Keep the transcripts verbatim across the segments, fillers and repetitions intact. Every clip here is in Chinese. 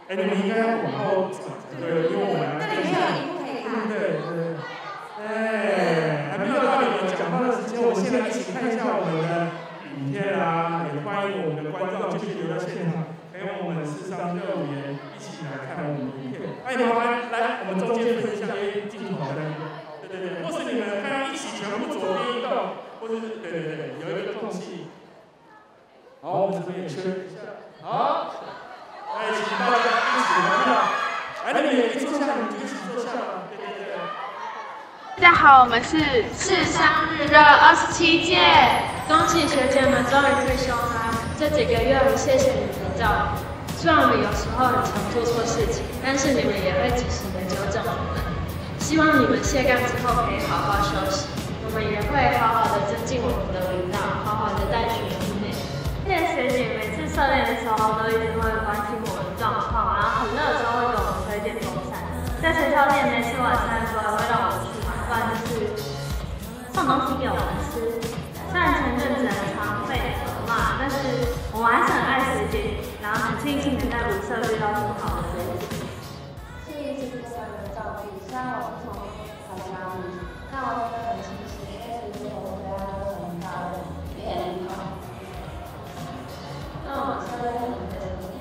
哎，你们应该往后走，对，因为我们这里没有荧幕可以看。 对对。哎，还没有到你们讲话的时间，我们现在一起看一下我们的影片啦，也欢迎我们的观众继续留在现场，陪我们视商乐园一起来看我们的影片。哎，麻烦来，我们中间分享一镜头的，对对对，或是你们看一起全部左边一动，或者是对对对，有一个空隙。好，我们这边也圈一下，好，来，请大家一起来看，来，你们也坐下，你们就一起坐下吧，对对对。 大家好，我们是视商日热二十七届， 恭喜学姐们终于退休啦！这几个月我谢谢你们的照顾，虽然我们有时候很常做错事情，但是你们也会及时的纠正我们。希望你们卸干之后可以好好休息，我们也会好好的增进我们的领导，好好的带学弟妹。 谢谢学姐，每次测练的时候都一直会关心我们的状况，然后很热的时候会给我们推荐风扇。在学校练没吃晚餐的时候，还会让我们去买饭，就是送东西给我们吃。虽然前阵子很常被责骂，但是我们还是很爱学姐，然后很庆幸能在舞社遇到这么好的学姐。 谢谢学姐们的照顾，虽然我不同参加你，但我真的很庆幸，因为其实我们对他都很大的也很好。那我们现在很得意。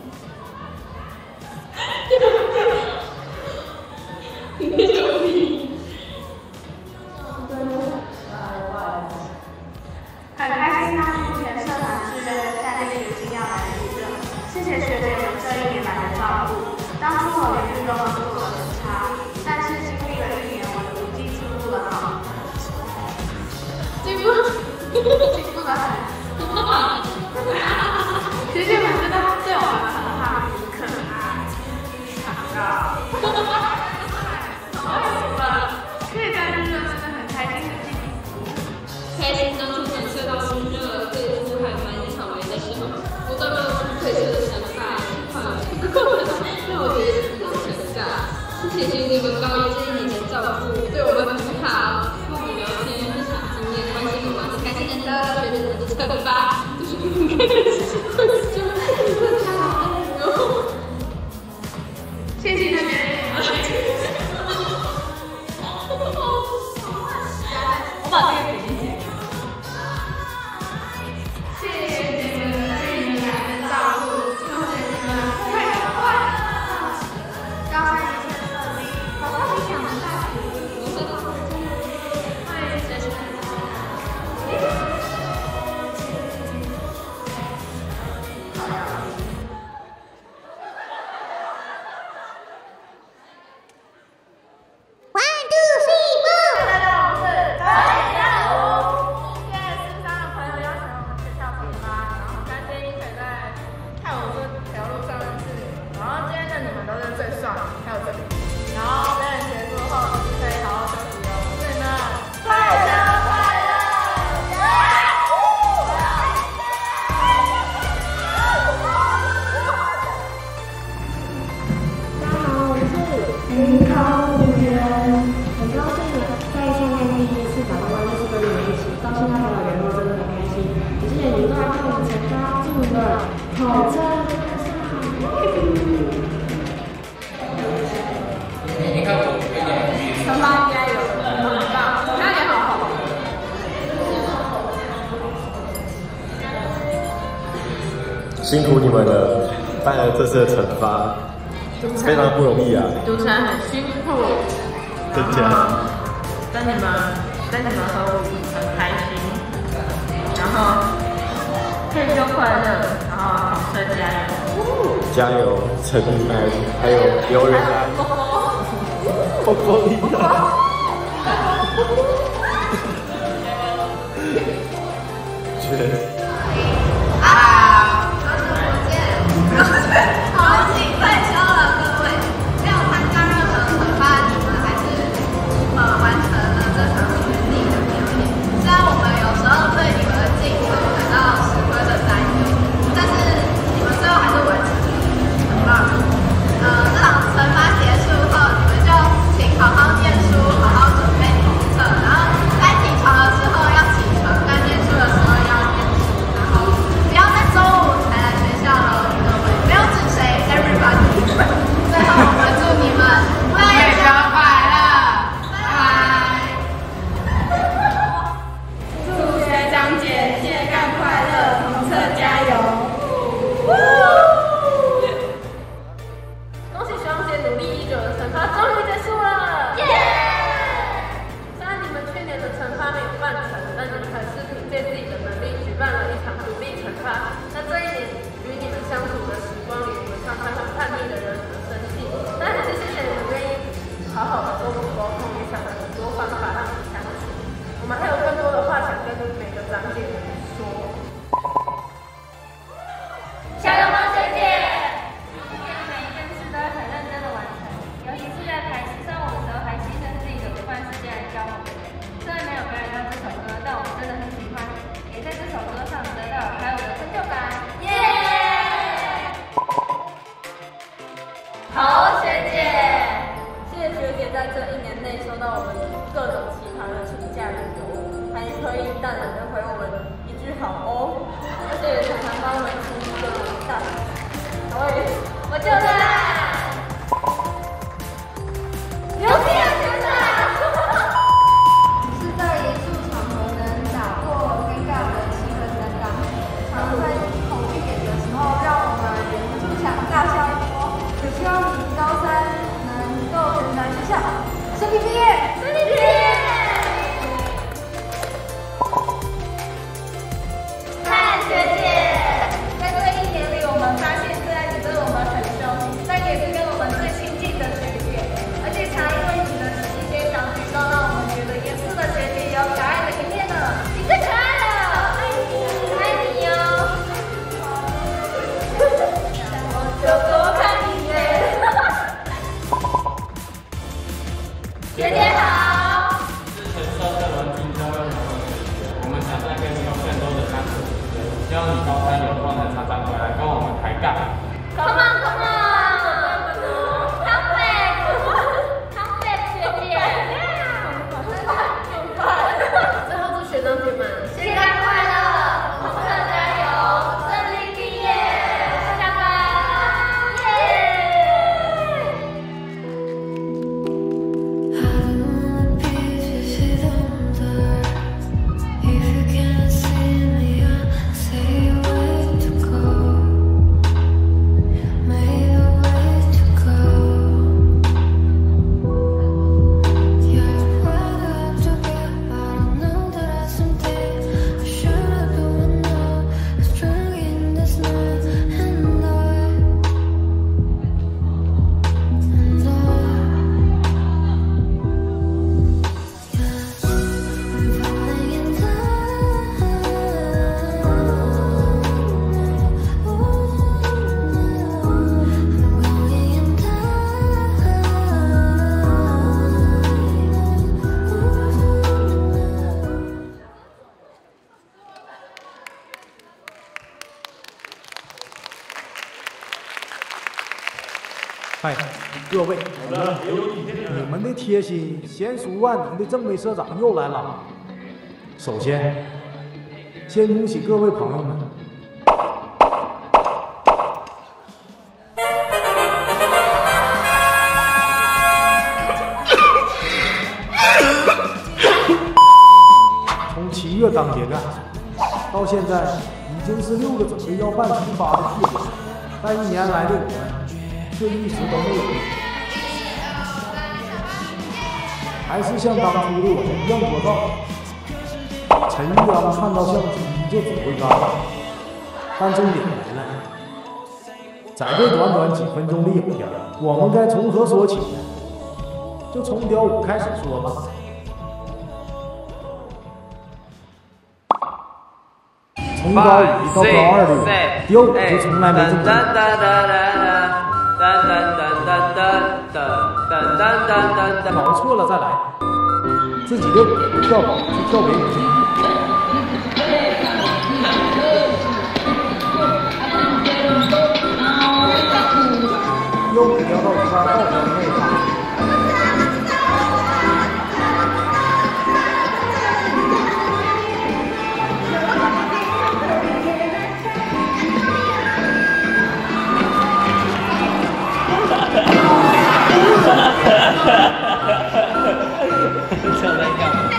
很开心啊！目前社团是下定决心要来预热，谢谢学姐们这一年来的照顾。当初我连运动都做得很差，但是经历了一年，我的成绩进步了好，进步，进步了很。学姐们真的对我们很好，可爱，长高。可以在日热真的很开心的进行。 开心当初转社到新热，最初还蛮草莓的时候，我都没有退社的想法，让我觉得自己有成长。谢谢你们高一这一年的照顾，对我们很好，跟我们聊天、分享经验、关心我们，很开心能得到学姐们的惩罚，就是应该的事情，就就加油！ 谢谢学姐。 我把这个给你姐。 谢谢学姐们这一年来的照顾，祝学姐们快乐快乐，高三一切顺利，考上理想的大学，为学习们辛苦你们了，带来这次的惩罚，非常不容易啊！ 主持人很辛苦， 真假？ 跟你们跟你们合舞很开心，然后退休快乐，然后考试加油！ 加油，陈明安，还有刘元安，波波丽娜，绝。 好，学姐。谢谢学姐在这一年内收到我们各种奇葩的请假理由，还可以淡然的回我们一句好哦，而且也常常帮我们出一个大好诶，我就在。有请学长。 是在严肃场合能打破尴尬的气氛担当，常在恐惧点的时候让我们忍不住想大笑一波。也希望你高三能够全然学校，顺利毕业，顺利毕业。 看学姐，在这一年里，我们发现虽然你对我们很凶，但也是跟我们最亲近的学姐，而且常因为你的一些小举动，让我们觉得严肃的学姐有可爱的一面呢。你最可爱了，爱你，爱你哟。我就多看一眼。学姐好。 是橙色社文军教育的学姐，我们想再跟你有更多的相处时间，希望你高三有空能常常回来跟我们抬杠。 Come on, come on, come back, come back， 学姐。最后祝学长姐们新年快乐，功课加油，顺利毕业，下班， 嗨，各位，你们的贴心娴熟万能的政委社长又来了。首先，先恭喜各位朋友们。从七月刚结干，到现在已经是六个准备要办惩罚的月份，但一年来的我们。却一直都没有变，还是像当初的我们一样聒噪。陈玉阳看到相机就只会干，但重点来了，在这短短几分钟的影片，我们该从何说起？就从雕舞开始说吧。从高一到高二的我，雕舞就从来没这么做。噔噔噔噔噔噔噔噔噔，搞错了再来，自己的舞跳好就跳给你听。又聊到一半，到底那一趴。 正在干嘛？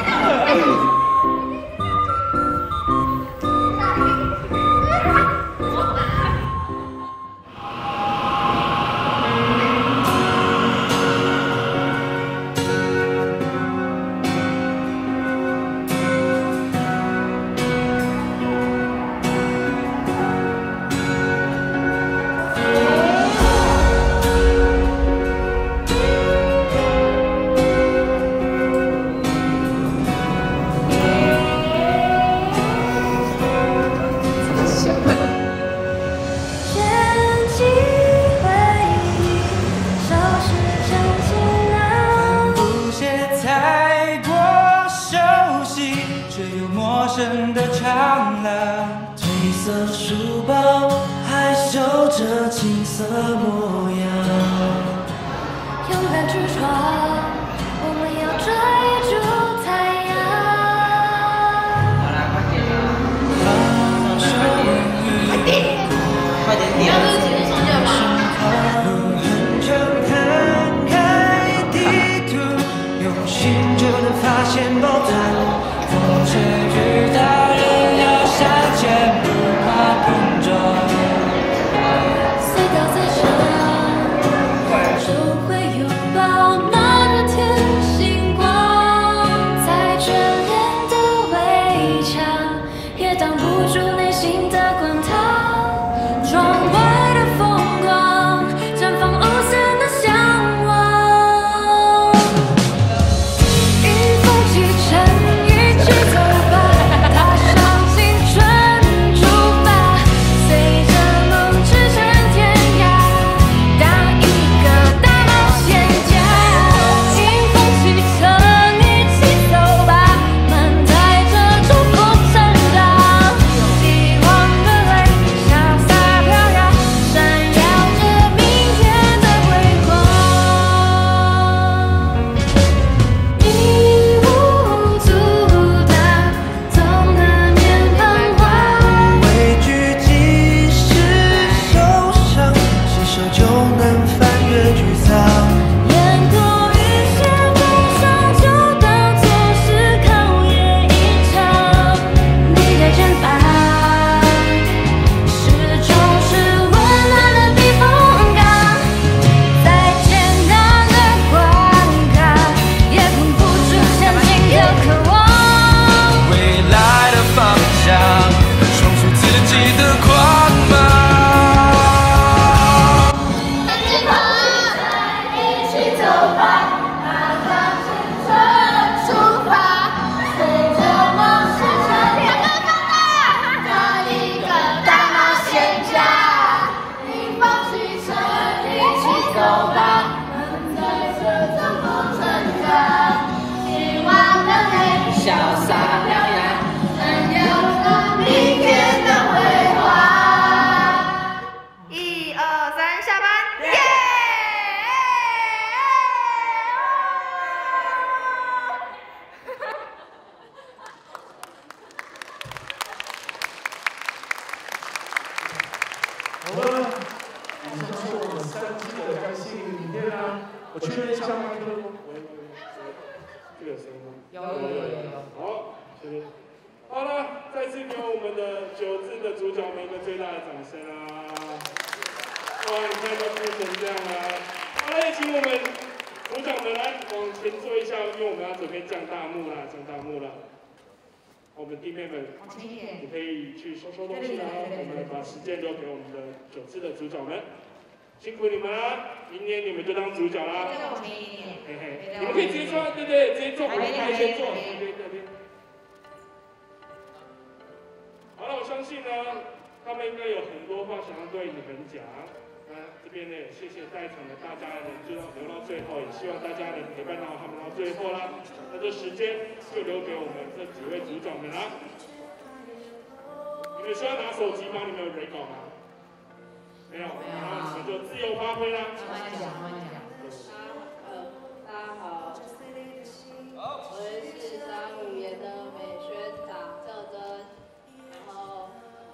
的长廊，褪色书包还绣着青涩模样。 床，我们要追逐太阳。 好啦，快点啦！快点，快点点！ 要不是请你上架吧？ 就能发现宝藏，风吹雨打，人要相见，不怕碰撞。 隧道再长，终会拥抱那热天星光，再眷恋的围墙，也挡不住内心的滚烫。窗外的风光，绽放无限的向往。 好了，以上是我们三期的干性影片啦。我确认一下麦克风，喂喂喂，这个有声音吗？ 有有有有。 好，谢谢。好了，再次给我们的九支的主角们一个最大的掌声啊！哇，你看都哭成这样啦。好了，也请我们主角们来往前坐一下，因为我们要准备降大幕啦，降大幕啦。我们弟妹们，你可以去收收东西啦。我们把时间留给我们的九支的主角们，辛苦你们啦！明年你们就当主角啦。嘿嘿，你们可以直接坐，对对，直接坐，我们排先坐，这边这边。好了，我相信呢，他们应该有很多话想要对你们讲。那这边呢，也谢谢在场的大家能就留到最后，也希望大家能陪伴到他们到最后啦。那这时间就留给我们这几位主角们啦。你们需要拿手机吗？你们有蕊稿吗？没有，然后你们就自由发挥啦。 慢慢讲，慢慢讲。 呃，大家好，我是三五研的美宣长郑珍，然后。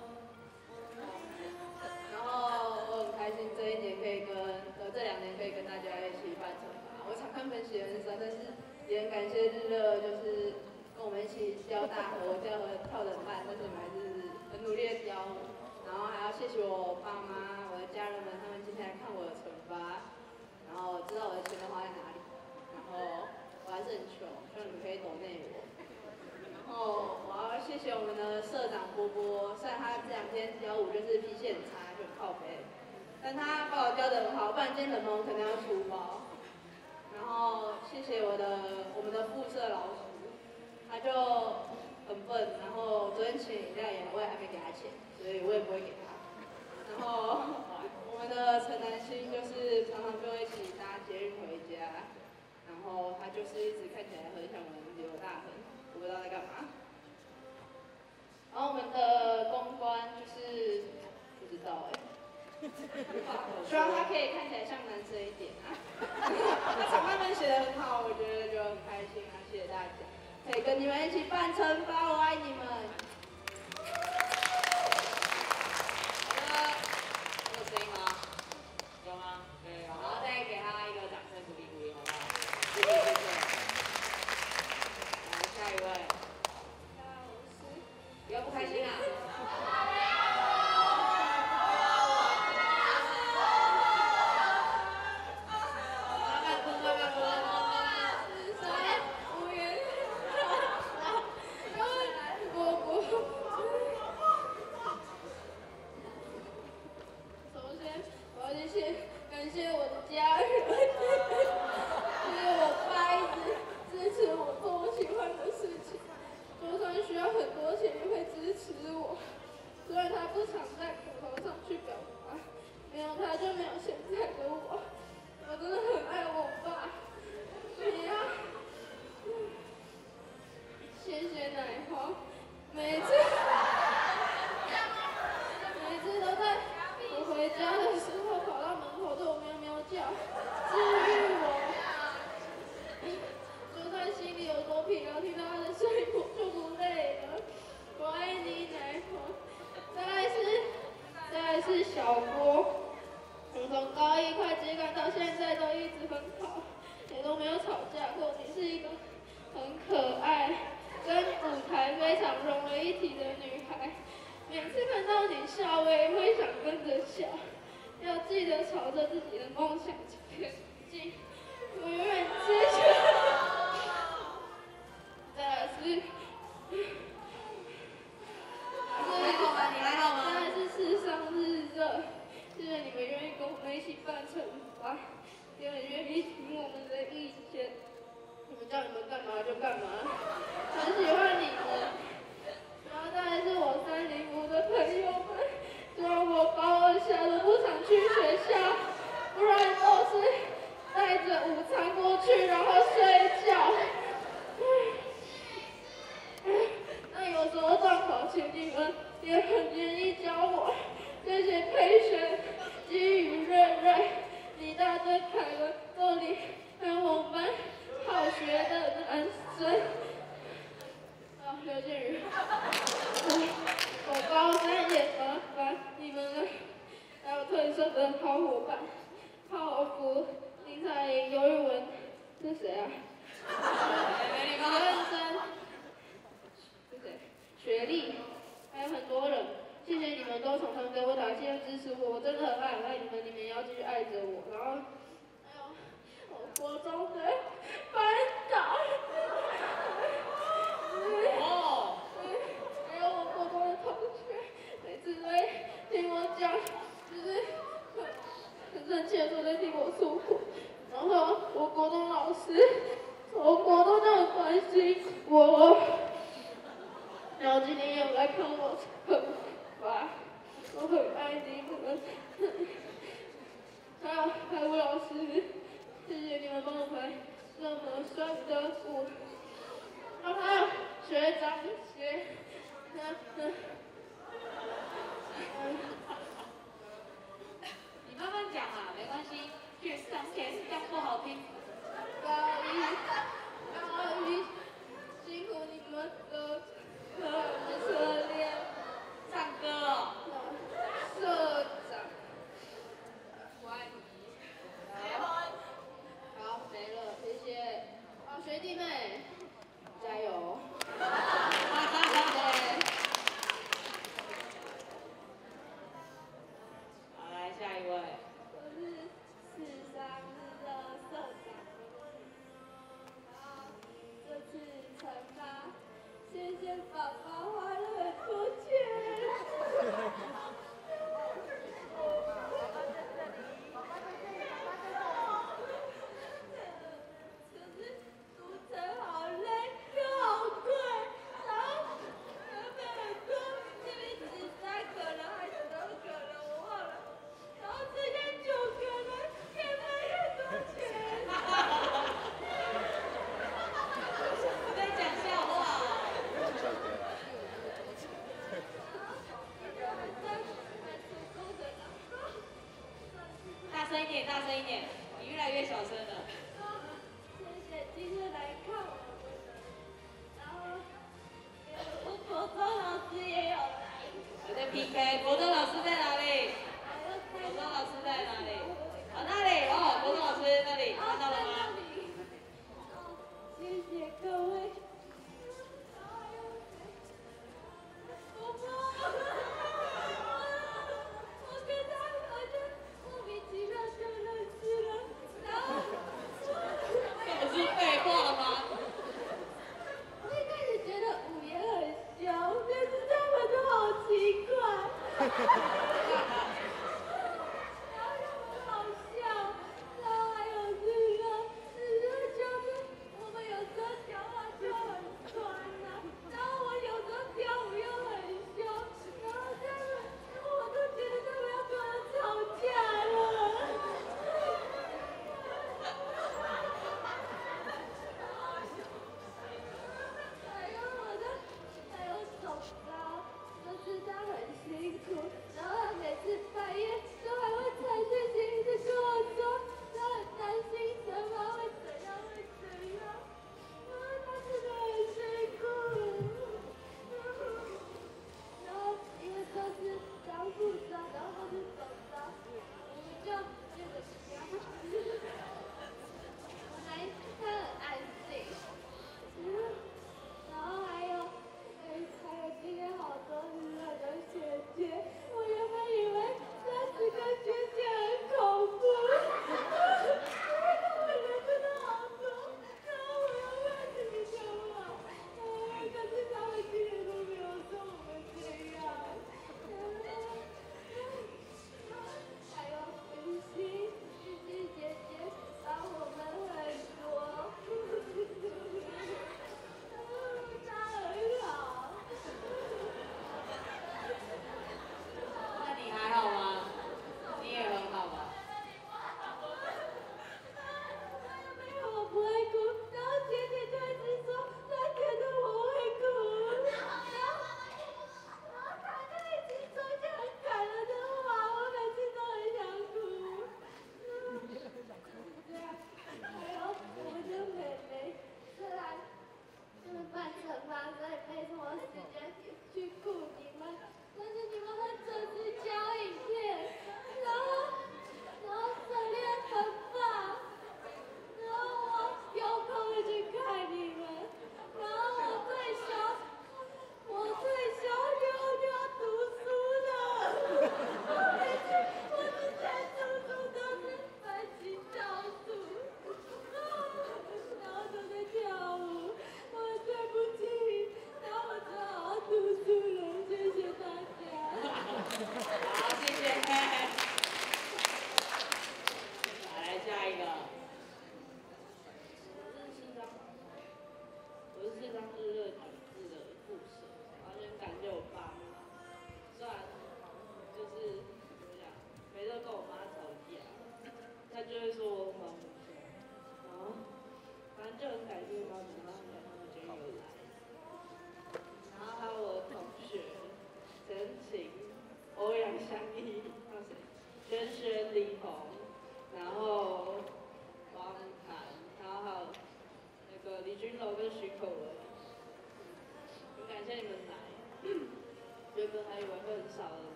然后我很开心这一年可以跟呃这两年可以跟大家一起办惩罚。我场看分析很少，但是也很感谢日乐，就是跟我们一起教大河，我教河跳得很慢，但是你们还是很努力的教我。然后还要谢谢我爸妈、我的家人们，他们今天来看我的惩罚，然后知道我的钱都花在哪里。然后我还是很穷，希望你们可以抖内我。然后我要谢谢我们的社长波波，虽然他这两天教舞就是脾气很差，就很靠北，但他把我教得很好，不然今天冷门我可能要出包。然后谢谢我的我们的副社老鼠，他就很笨，然后昨天请饮料也我也还没给他钱，所以我也不会给他。然后我们的陈南星就是常常跟我一起搭捷运回家，然后他就是一直看起来很像我们刘大恒。我不知道在干嘛。然后我们的公关就是不知道哎、欸，希望他可以看起来像男生一点啊。他常常一起扮惩罚，我爱你们。 好的，有声音吗？有吗？对，然后再给他一个掌声鼓励鼓励，好不好？谢谢谢谢。来，下一位。不要不开心啊！ 感谢我的家人，因为我爸一直支持我做我喜欢的事情，就算需要很多钱也会支持我。虽然他不常在口头上去表达，没有他就没有现在的我。我真的很爱我爸，你呀，谢谢奶黄，每次每次都在我回家的时候跑到门口对我喵喵叫，治愈我。就算心里有多疲劳，听到他的声音我就不累了。我爱你，奶黄。再来是，再来是小郭。我从高一快接杆到现在都一直很好，也都没有吵架过。你是一个很可爱，跟舞台非常融为一体的女孩。每次看到你笑，我也会想跟着笑。要记得朝着自己的梦想前进，我永远支持。再来是， 还好吗？你还好吗？ 再来是世上日热，谢谢你们愿意跟我们一起办惩罚，也很愿意听我们的意见。你们叫你们干嘛就干嘛，很喜欢你们。然后再来是我三零五的朋友们，虽然我高二下都不常去学校，不然都是带着午餐过去，然后睡觉。那有时候段考前你们也很愿意教我，谢谢佩璇、基宇、瑞瑞、李大队、凯文、豆里，还有我们班好学的男生。啊，刘建宇，我高三也麻烦你们了，还有特色的好伙伴，浩福、林彩莹、尤玉文，这是谁啊？ 没礼貌。 认真，是谁？学历，还有很多人，谢谢你们都常常给我打气和支持我，我真的很爱很爱你们，你们也要继续爱着我。然后还有我国中的班长。 哦， 还有我国中的同学，每次都会听我讲，就是很很生气的时候在听我诉苦。然后我国中老师，我国中就很关心我，然后今天也有来看我惩罚，我很爱你们。还有海舞老师，谢谢你们帮我排这么帅的舞。然后还有学长学，嗯嗯嗯， 你慢慢讲啊，没关系。学长前这样不好听。 高一，高一，辛苦你们了，很可怜。 唱歌哦。 社长，我爱你。好，没了，谢谢。好，学弟妹。加油！ 好，来下一位。 我是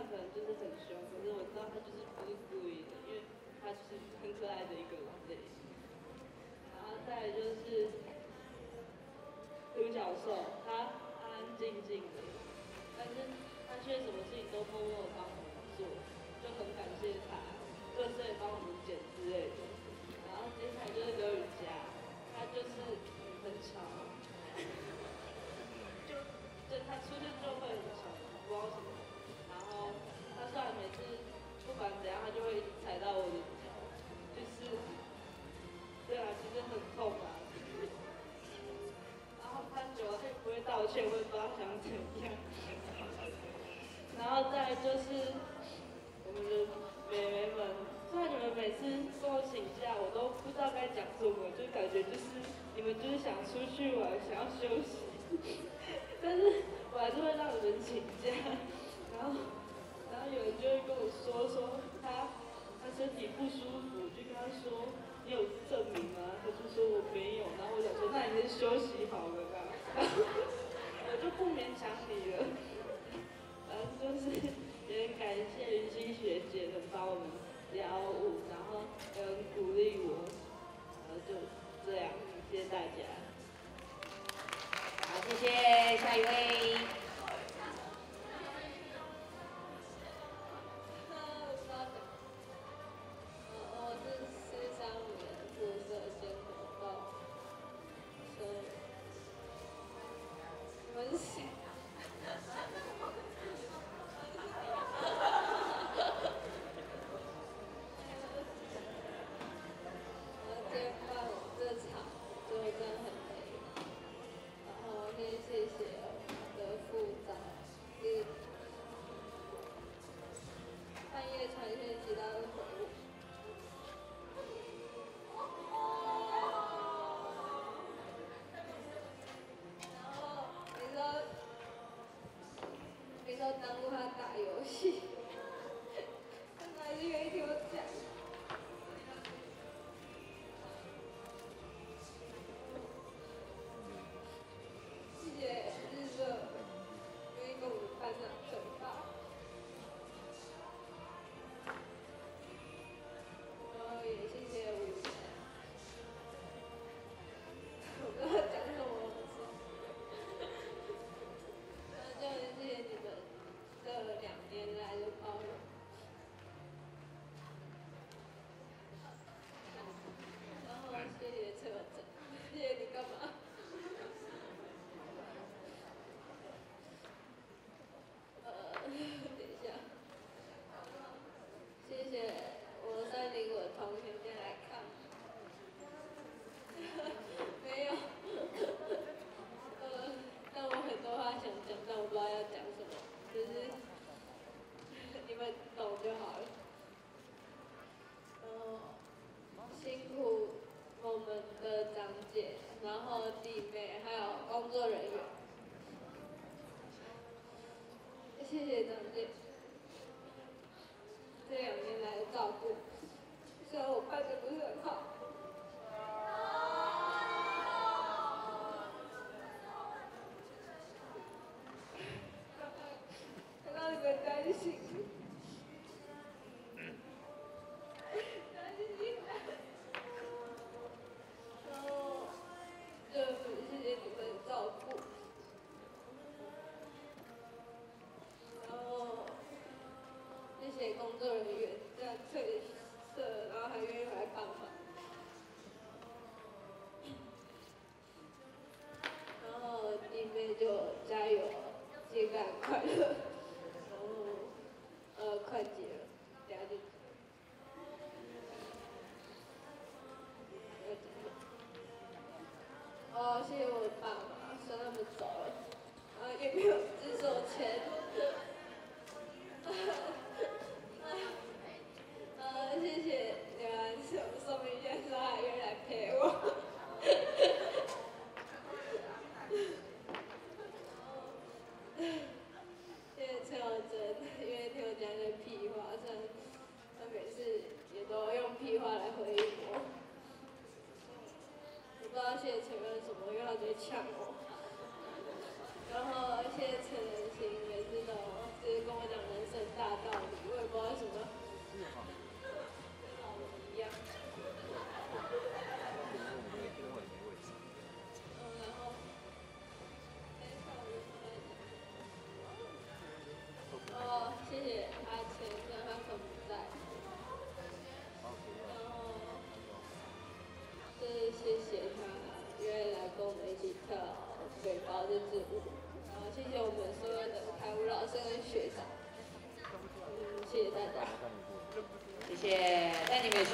可能就是很凶，可是我知道他就是不是故意的，因为他就是很可爱的一个类型。然后再来就是独角兽，他安安静静的，但是他却什么事情都默默的帮我们做，就很感谢他，各自也帮我们剪之类的。然后接下来就是刘雨佳，他就是很吵，就就他出去就会很吵，不知道什么。然后他虽然每次不管怎样，他就会踩到我的脚，就是对啊，其实很痛啊。然后他久了他也不会道歉，我也不知道想怎样。然后再来就是我们的妹妹们，虽然你们每次跟我请假，我都不知道该讲什么，就感觉就是你们就是想出去玩，想要休息，但是我还是会让你们请假。然后，然后有人就会跟我说说他他身体不舒服，就跟他说你有证明吗？他就说我没有，然后我想说那你就休息好了吧，我就不勉强你了。反正就是也很感谢云溪学姐能帮我们聊舞，然后也很鼓励我，然后就这样，谢谢大家。 好，谢谢，下一位。 我是四三五年宿舍先活动，所以你们是谁？我今天办这场就真的很累，然后先谢谢我的副长，也半夜传讯息，他会回我。然后你说，你说耽误他打游戏，他还是愿意听我讲。谢谢日热愿意跟我们班长争霸，然后也谢谢我，我不知道讲什么，然后就很谢谢你们这两年来的包容。然后谢谢车长，谢谢你干嘛？呃，等一下，谢谢我三零五的同学今天来看，没有，呃，但我很多话想讲，但我不知道要讲什么，就是你们懂就好了。然后辛苦我们的长姐，然后弟妹，还有工作人员。谢谢长姐这两年来的照顾，虽然我办的不是很好，看到你们担心，担心，然后就谢谢你们的照顾。然后谢谢工作人员这样退社，然后还愿意来帮忙。然后弟妹就加油，接干快乐。然后呃快结了，等下就。哦，谢谢我的爸妈，虽然他们走了，然后也没有支持我钱。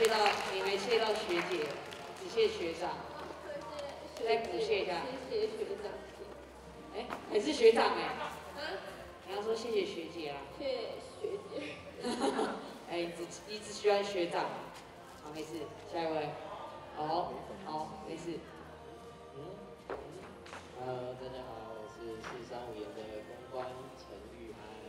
谢到你没谢到学姐，只谢学长，再补谢一下。 谢谢学长。 哎，还是学长哎。你要说谢谢学姐啊。 谢谢学姐。 哎，一直一直喜欢学长。好，没事，下一位。好，好，没事。 嗯。Hello， 大家好，我是四三五研的公关陈玉安。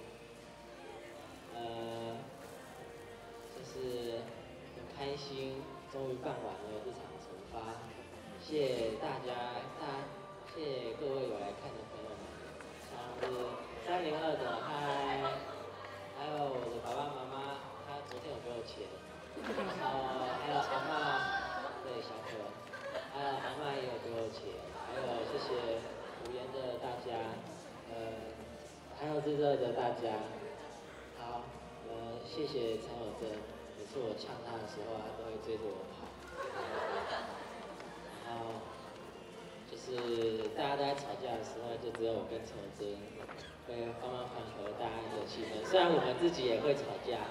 呃，就是很开心，终于办完了这场惩罚，谢谢大家，大谢谢各位有来看的朋友们，像是三零二的嗨，还有我的爸爸妈妈，他昨天有给我钱，然后还有阿嬷，对小可，还有阿嬷也有给我钱，还有谢谢无言的大家，呃，还有这热的大家，好。呃，谢谢陈友贞，每次我呛他的时候，他都会追着我跑。然后就是大家都在吵架的时候，就只有我跟陈友贞会帮忙缓和大家的气氛。虽然我们自己也会吵架。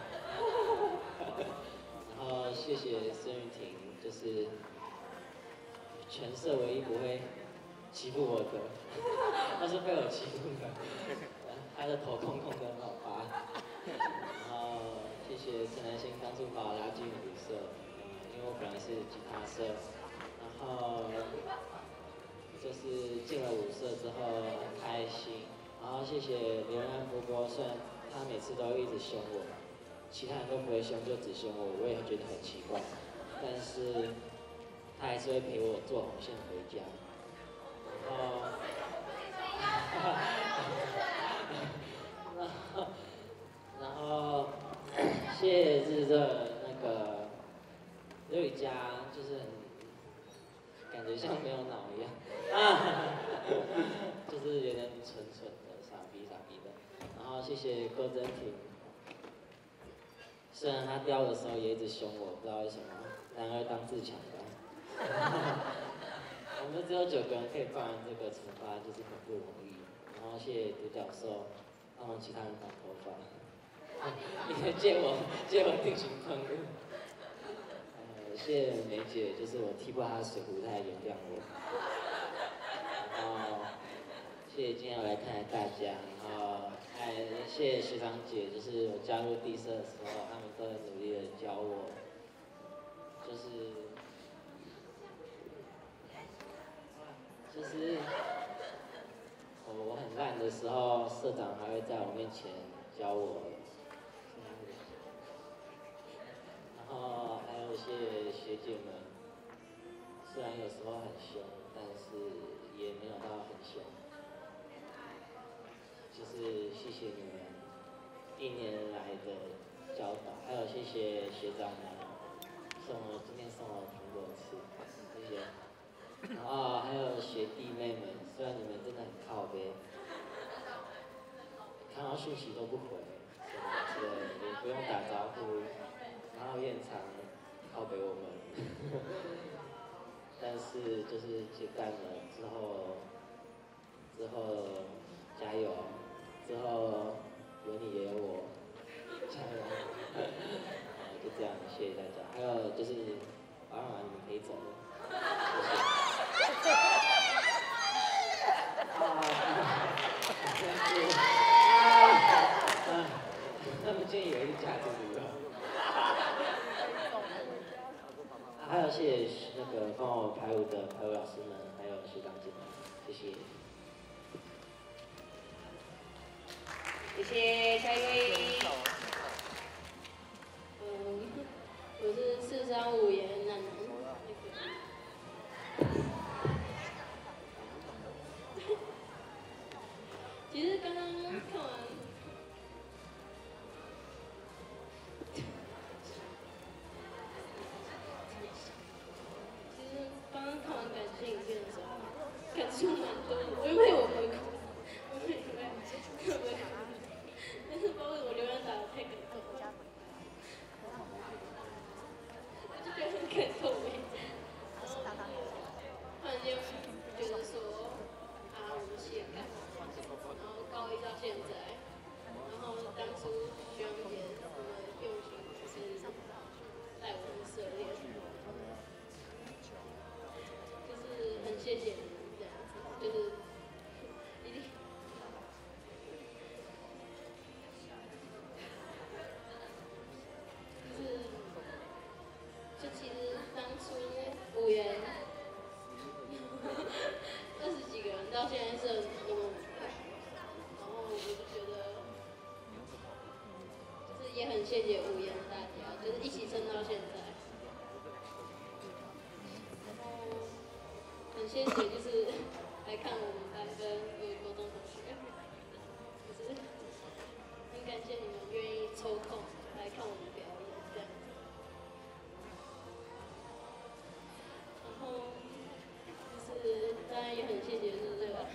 然后谢谢孙玉婷，就是全社唯一不会欺负我的，都是被我欺负的。他的头空空的很好拔。然后谢谢陈南星当初把我拉进舞社，嗯，因为我本来是吉他社，然后就是进了舞社之后很开心，然后谢谢刘安波波，虽然他每次都一直凶我，其他人都不会凶，就只凶我，我也觉得很奇怪，但是他还是会陪我坐红线回家，然后。然后谢谢日热那个刘宇佳，就是很感觉像没有脑一样，啊，就是有点蠢蠢的，傻逼傻逼的。然后谢谢郭真婷，虽然他雕的时候也一直凶我，不知道为什么，男儿当自强吧。我们只有九个人可以办完这个惩罚，就是很不容易。然后谢谢独角兽。帮忙其他人绑头发，也借我借我定型喷雾。呃，谢谢梅姐，就是我踢爆她的水壶，她还原谅我。然后谢谢今天有来看的大家，然后还谢谢学长姐，就是我加入地社的时候，他们都很努力的教我，就是就是我我很烂的时候，社长还会在我面前教我。然后还有谢谢学姐们，虽然有时候很凶，但是也没有到很凶。就是谢谢你们一年来的教导，还有谢谢学长们送我今天送我苹果吃，谢谢。然后还有学弟妹们，虽然你们真的很靠北，看到讯息都不回，什么之类的，也不用打招呼，然后也很常靠北我们，但是就是接干了之后，之后加油，之后有你也有我，加油，好，就这样，谢谢大家。还有就是晚晚你们可以走了，谢谢。他们今天有一个架子鼓了。还有谢谢那个帮我排舞的排舞老师们，还有学长姐们，谢谢。 谢谢，下一位。 嗯，我是四三五研楠楠。其实刚刚看完，其实刚刚看完感情影片的时候，感触蛮多的。我以为我会哭，我以为会不会哭，但是包括我留言很谢谢五颜大家，就是一起撑到现在。然后很谢谢就是来看我们班跟各位高中同学，就是很感谢你们愿意抽空来看我们表演这样子。然后就是当然也很谢谢就是这个，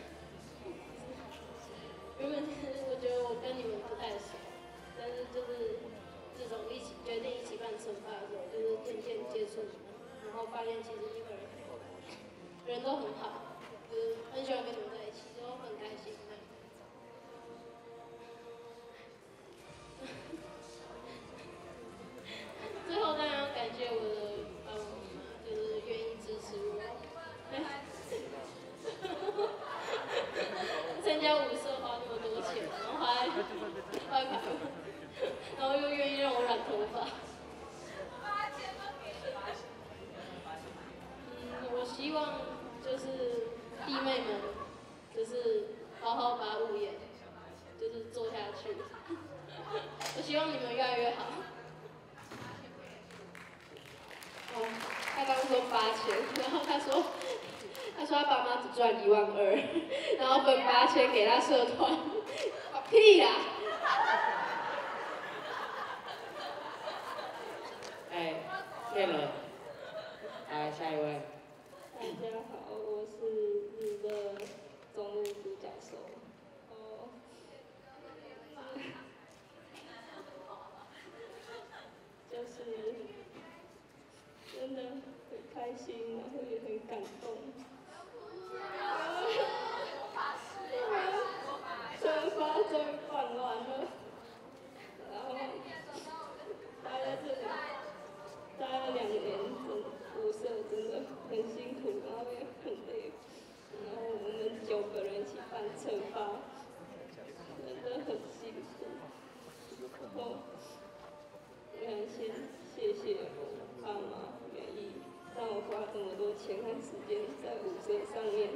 原本我觉得我跟你们不太熟，但是就是自从一起决定一起办惩罚的时候，就是渐渐接触你们，然后发现其实你们人都很好，就是很喜欢跟你们在一起，都很开心的。最后当然要感谢我的爸爸妈妈，就是愿意支持我。参加舞社花那么多钱，然后还还还，然后又愿意让我染头发。嗯，我希望就是弟妹们，就是好好把舞演，就是做下去。我希望你们越来越好。哦，他刚说八千，然后他说。他说他爸妈只赚一万二，然后分八千给他社团，屁啦！ 哎，对了，来下一位。 大家好，我是你的总务主教授。哦，就是真的很开心，然后也很感动。惩罚终于办完了，然后待在这里待了两年，真舞社真的很辛苦，然后也很累，然后我们九个人一起办惩罚，真的很辛苦。然后也很先谢谢我爸妈愿意让我花这么多钱和时间在舞社上面。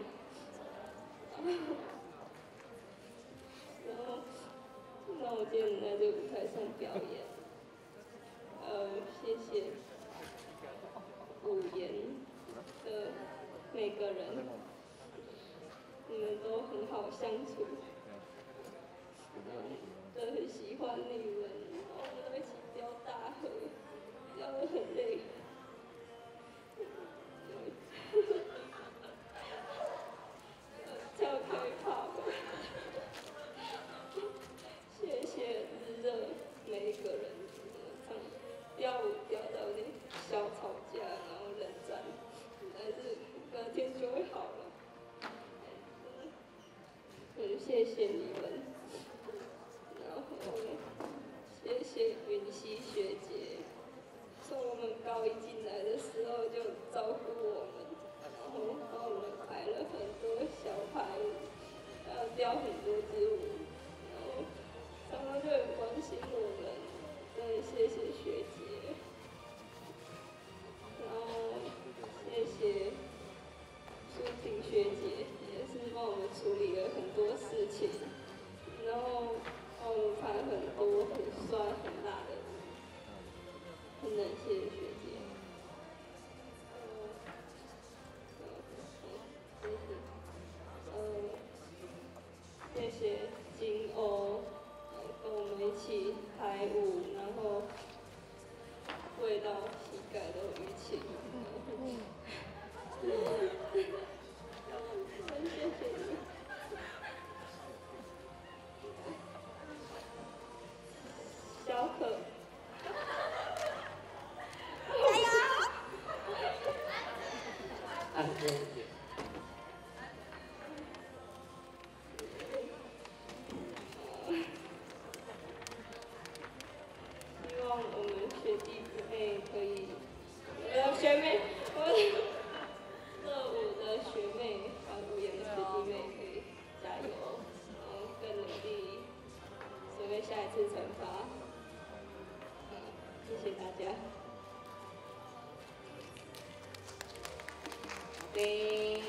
然后让我今天能在这个舞台上表演，呃，谢谢舞研的每个人，你们都很好相处，都很喜欢你们，然后我们都一起飙大河，飙得很累。超可以跑的，谢谢日热每一个人，唱跳舞跳到有点小吵架，然后冷战，但是隔天就会好了。嗯，谢谢你们，然后谢谢云溪学姐，从我们高一进来的时候就照顾我们。然后帮我们排了很多小排舞，还有跳很多支舞，然后常常就很关心我们，真的谢谢学姐。然后谢谢舒婷学姐，也是帮我们处理了很多事情，然后帮我们排很多很帅很辣的舞，真的谢谢学姐。呃，谢谢金欧，跟我们一起排舞，然后跪到膝盖都淤青。很谢谢你。小可。加油！ 啊，对不起。 希望我们学弟妹可以，呃，学妹，我热舞的学妹，还有舞研的学弟妹可以加油，然后更努力，准备下一次惩罚。嗯，谢谢大家。 叮。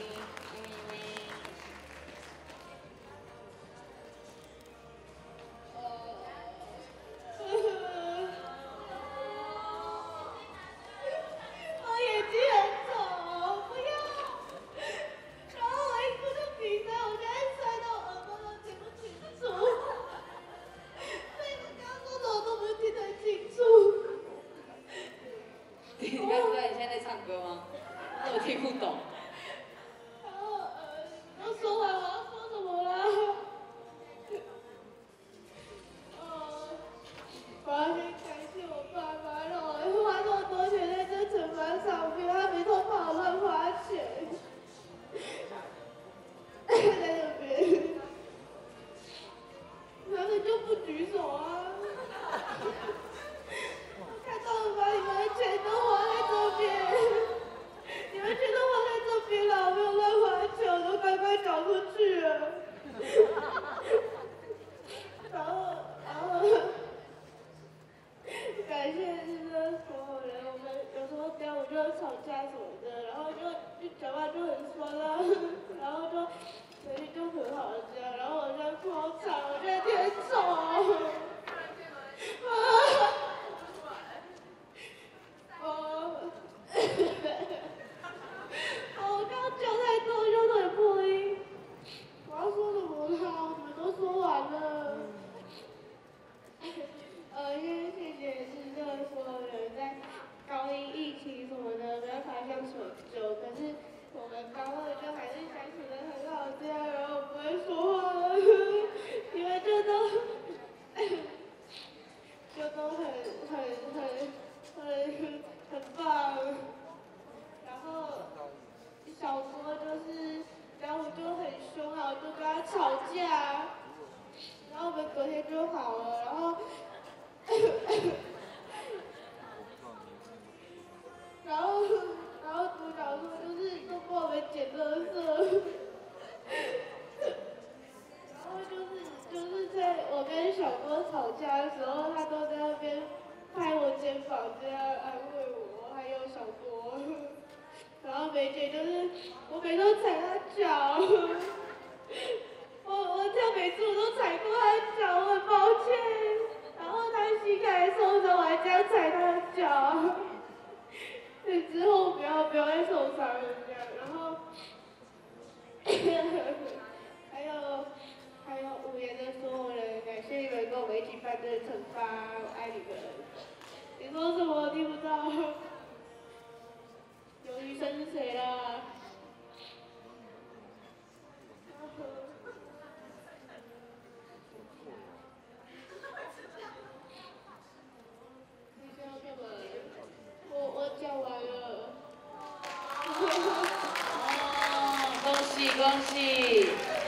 听不懂。 然后呃，要说完我要说什么了？呃，我要先感谢我爸妈，让我花那么多钱在这惩罚上面，他没偷怕我乱花钱。在那边，他们就不举手啊。看到了吗？你们的钱都花在这边，你们钱都花在这边了，我没有乱花钱，我都乖乖缴出去了。然后，然后，感谢就是所有人，我们有时候跟我就吵架什么的，然后就就讲话就很酸啊，然后就。所以就很好这样，然后我在破产，我在天丑，啊，我，我刚刚讲太多，就很破音。我要说什么啦？你们都说完了。呃，先谢谢是这所有人在高一疫情什么的没办法相处久，可是。我们高二就还是相处得很好，这样，然后我不会说话了，你们就都，就都很很很很很棒。然后小郭就是，然后我就很凶啊，我就跟他吵架，然后我们隔天就好了，然后，然后。然后组长说就是都帮我们捡垃圾，然后就是就是在我跟小郭吵架的时候，他都在那边拍我肩膀，这样安慰我，还有小郭。然后梅姐就是我每次都踩她脚，我我这样每次我都踩过她脚，我很抱歉。然后她膝盖受伤，我还这样踩她的脚。对，之后不要不要再受伤了这样，然后还有还有五年的所有人，感谢你们跟我们一起办这个惩罚，我爱你们。你说什么我听不到？有余生是谁啦？你想要干嘛？我我讲完了。 哦，恭喜恭喜！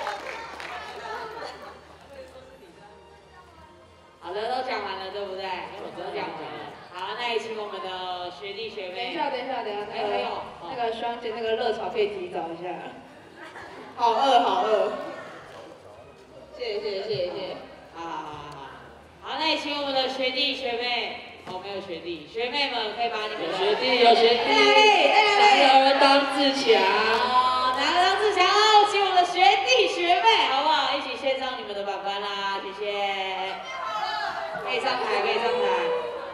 好的，都讲完了，对不对？都讲完了。好，那也请我们的学弟学妹。 等一下，等一下，等一下，那个、 哎、 那个双姐那个热潮可以提早一下。好饿，好饿。谢谢谢谢谢谢。 好好好好好，好，那也请我们的学弟学妹。哦，没有学弟，学妹们可以把你们的学弟有学弟， 男儿当自强。 哦，男儿当自强哦，请我们的学弟学妹，好不好？一起献上你们的板板啦，谢谢。可以上台，可以上台。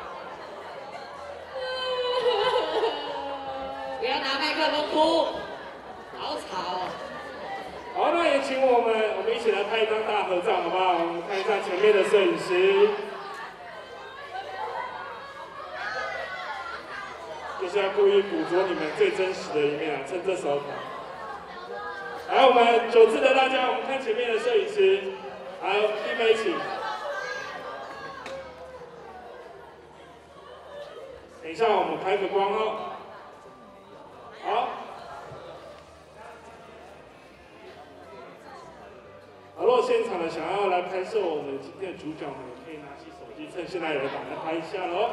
不要拿麦克风哭，好吵哦。 好，那也请我们，我们一起来拍一张大合照，好不好？我们看一下前面的摄影师。就是要故意捕捉你们最真实的一面啊！趁这时候拍。来，我们九字的大家，我们看前面的摄影师，来，弟妹一起。等一下，我们开个光哦。好。好，如果现场的想要来拍摄我们今天的主角们，可以拿起手机，趁现在有人把它拍一下喽。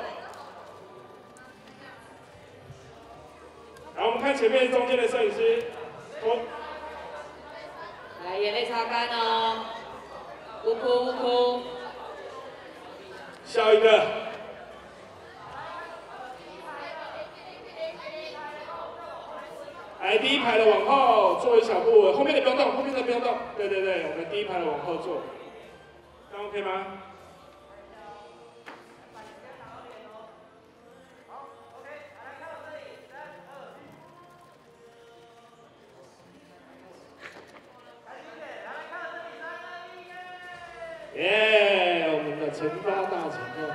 来，我们看前面中间的摄影师，哦， 来，眼泪擦干哦，不哭不哭， 笑一个。来，第一排的往后坐一小步，后面的不用动，后面的不用动。对对对，我们第一排的往后坐，这样 OK 吗？耶！ Yeah, 我们的惩罚大成功。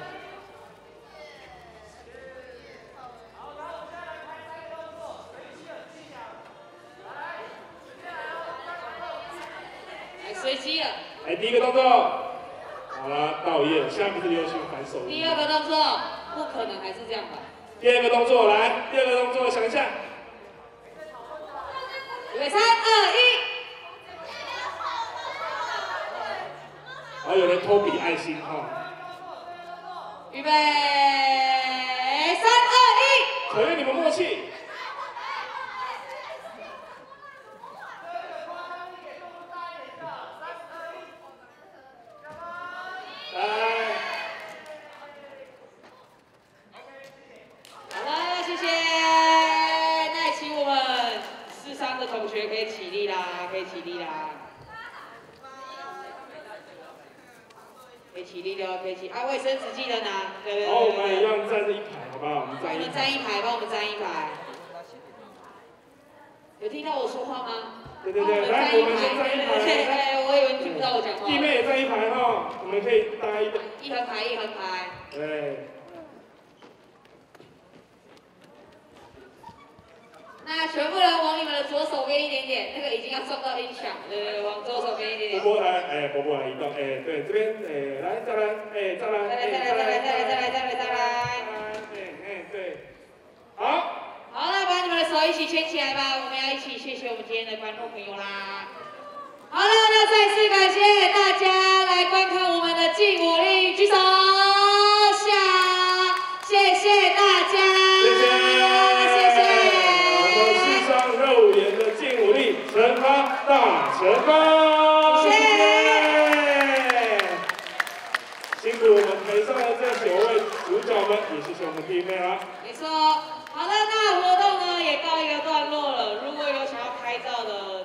机了。 来，第一个动作，好了，倒页，下面是流行反手。 第二个动作，不可能还是这样吧？ 第二个动作，来，第二个动作，想一下。 预备，三二一。 好，有人偷比爱心哈。 预备，三二一。 考验你们默契。 同学可以起立啦，可以起立啦，可以起立的，可以起。啊，卫生纸记得拿，对对对。 好，我们一样站一排，好不好？我们站一排。 我们站一排，帮我们站一排。有听到我说话吗？ 对对对，来，我们先站一排。 对对对，我以为你听不到我讲话。 弟妹也站一排哈，我们可以搭一个。 一横排，一横排。 对。 那全部人往你们的左手边一点点，那个已经要送到音响，对对对，往左手边一点点。 波波来，哎，波波来移动，哎，对，这边，哎，来，再来，哎，再来， 再来，再来，再来，再来，再来，再来，再来。 哎，哎，对，好。 好，那把你们的手一起牵起来吧，我们要一起谢谢我们今天的观众朋友啦。好了，那再次感谢大家来观看我们的劲舞力，举手下，谢谢大家， 谢谢，谢谢。肉眼的劲舞力，惩罚大成功！谢谢，辛苦我们台上的这九位主角们，也谢谢我们弟妹啦。 没错，好的，那活动呢也告一个段落了。如果有想要拍照的